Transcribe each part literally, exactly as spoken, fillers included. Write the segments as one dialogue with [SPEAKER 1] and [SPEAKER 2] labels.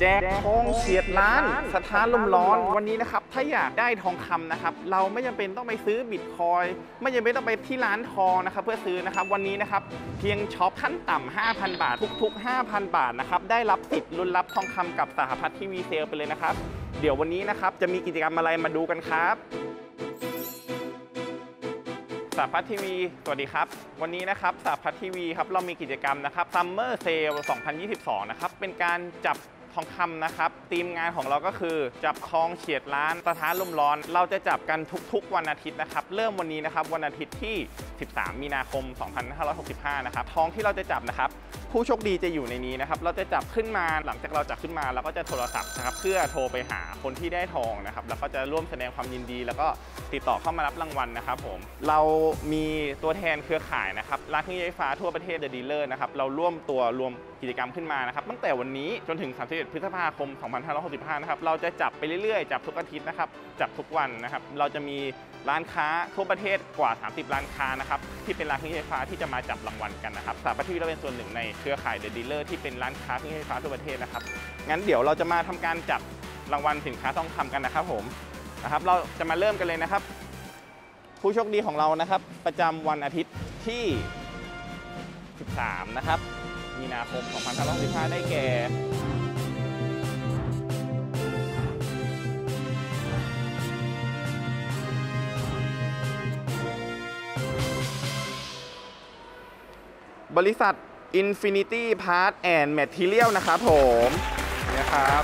[SPEAKER 1] แจกทองเฉียดล้านสถานลมร้อนวันนี้นะครับถ้าอยากได้ทองคำนะครับเราไม่จำเป็นต้องไปซื้อบิตคอยน์ไม่จำเป็นต้องไปที่ร้านทองนะครับเพื่อซื้อนะครับวันนี้นะครับเพียงช็อปขั้นต่ำ ห้าพัน บาททุกๆ ห้าพัน บาทนะครับได้รับสิทธิ์ลุ้นรับทองคำกับสหพัฒน์ทีวีเซลไปเลยนะครับเดี๋ยววันนี้นะครับจะมีกิจกรรมอะไรมาดูกันครับสหพัฒน์ทีวีสวัสดีครับวันนี้นะครับสหพัฒน์ทีวีครับเรามีกิจกรรมนะครับ Summer Sale สองพันยี่สิบสองนะครับเป็นการจับทองคำนะครับธีมงานของเราก็คือจับทองเฉียดล้านสถานลมร้อนเราจะจับกันทุกๆวันอาทิตย์นะครับเริ่มวันนี้นะครับวันอาทิตย์ที่สิบสามมีนาคมสองพันห้าร้อยหกสิบห้านะครับทองที่เราจะจับนะครับผู้โชคดีจะอยู่ในนี้นะครับเราจะจับขึ้นมาหลังจากเราจับขึ้นมาเราก็จะโทรศัพท์นะครับเพื่อโทรไปหาคนที่ได้ทองนะครับแล้วก็จะร่วมแสดงความยินดีแล้วก็ติดต่อเข้ามารับรางวัลนะครับผมเรามีตัวแทนเครือข่ายนะครับร้านเครื่องใช้ไฟฟ้าทั่วประเทศ The Dealer นะครับเราร่วมตัวรวมกิจกรรมขึ้นมานะครับตั้งแต่วันนี้จนถึงสามสิบเอ็ดพฤษภาคมสองพันห้าร้อยหกสิบห้านะครับเราจะจับไปเรื่อยๆจับทุกอาทิตย์นะครับจับทุกวันนะครับเราจะมีร้านค้าทั่วประเทศกว่าสามสิบร้านค้านะครับที่เป็นร้านเครื่องใช้ไฟฟ้าที่จะมาจับรางวัลกันนะครับสหพัฒน์ทีวีเราเป็นส่วนหนึ่งในเครือข่าย The Dealer ที่เป็นร้านค้าเครื่องใช้ไฟฟ้าทั่วประเทศนะครับงั้นเดี๋ยวเราจะมาทำการจับรางวัลสินค้าทองคำกันนะครับผมนะครับเราจะมาเริ่มกันเลยนะครับผู้โชคดีของเรานะครับประจำวันอาทิตย์ที่สิบสามนะครับมีนาคมสองพันห้าร้อยหกสิบห้าได้แก่บริษัท Infinity Parts and Material นะครับผมนะครับ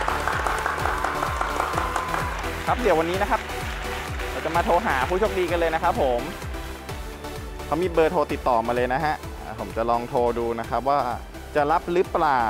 [SPEAKER 1] ครับเดี๋ยววันนี้นะครับเราจะมาโทรหาผู้โชคดีกันเลยนะครับผมเขามีเบอร์โทรติดต่อมาเลยนะฮะผมจะลองโทรดูนะครับว่าจะรับหรือเปล่า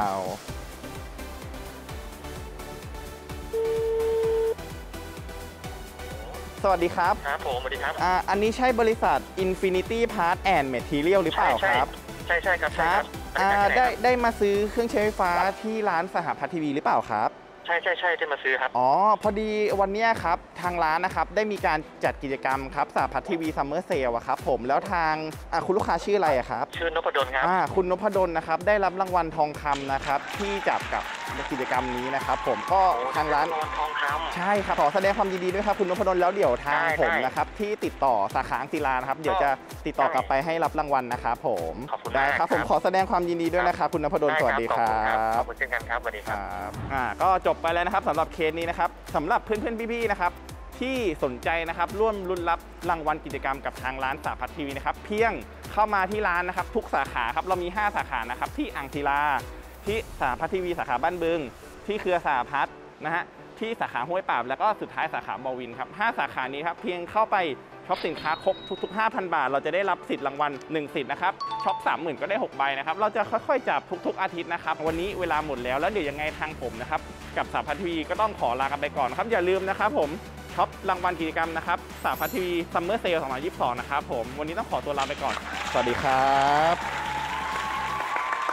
[SPEAKER 1] สวัสดีครับ
[SPEAKER 2] ครับผมสวัสดีครับ
[SPEAKER 1] อ่าอันนี้ใช่บริษัท Infinity Parts and Material หรือเปล่าครับ
[SPEAKER 2] ใช่ใช่ครับ
[SPEAKER 1] ครับอ่าได้ได้มาซื้อเครื่องใช้ไฟฟ้าที่ร้านสหพัฒน์ทีวีหรือเปล่าครับ
[SPEAKER 2] ใช่ใช่ใช่ที่มาซื้อครับ
[SPEAKER 1] อ๋อพอดีวันนี้ครับทางร้านนะครับได้มีการจัดกิจกรรมครับสหพัฒน์ทีวีซัมเมอร์เซลอะครับผมแล้วทางคุณลูกค้าชื่ออะไรครับ
[SPEAKER 2] ชื่อนพดลครับ
[SPEAKER 1] อ่าคุณนพดลนะครับได้รับรางวัลทองคำนะครับที่จับกับกิจกรรมนี้นะครับผมก็ทางร้าน
[SPEAKER 2] ทองคำ
[SPEAKER 1] ใช่ครับขอแสดงความยินดีด้วยครับคุณนพดลแล้วเดี๋ยวทางผมนะครับที่ติดต่อสาขาศิลานะครับเดี๋ยวจะติดต่อกลับไปให้รับรางวัลนะครับผมได้ครับผมขอแสดงความยินดีด้วยนะครับคุณนพดลสวัสดีครับ
[SPEAKER 2] ขอบคุณเช่นกันครับสวัสดีครับ
[SPEAKER 1] อ่าก็จบไปแล้วนะครับสำหรับเคสนี้นะครับสำหรับเพื่อนๆพี่ๆนะครับที่สนใจนะครับร่วมลุ้นรับรางวัลกิจกรรมกับทางร้านสหพัฒน์ทีวีนะครับเพียงเข้ามาที่ร้านนะครับทุกสาขาครับเรามีห้าสาขานะครับที่อ่างศิลาที่สหพัฒน์ทีวีสาขาบ้านบึงที่เครือสหพัฒน์นะฮะที่สาขาห้วยปราบแล้วก็สุดท้ายสาขาบอวินครับห้าสาขานี้ครับเพียงเข้าไปช็อปสินค้าครบทุกๆ ห้าพัน บาทเราจะได้รับสิทธิ์รางวัลหนึ่งสิทธิ์นะครับช็อป สามหมื่น ก็ได้หกใบนะครับเราจะค่อยๆจับทุกๆอาทิตย์นะครับวันนี้เวลาหมดแล้วแล้วเดี๋ยวยังไงทางผมนะครับกับสหพัฒน์ทีวีก็ต้องขอลากันไปก่อนนะครับอย่าลืมนะครับผมช็อปรางวัลกิจกรรมนะครับสหพัฒน์ทีวีซัมเมอร์เซลสองพันยี่สิบสองนะครับผมวันนี้ต้องขอตัวลาไปก่อนสวัสดีครับ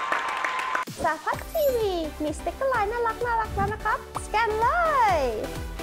[SPEAKER 3] สหพัฒน์ทีวีมีสติ๊กเกอร์ไลน์น่ารักน่ารักแล้วนะครับสแกนเลย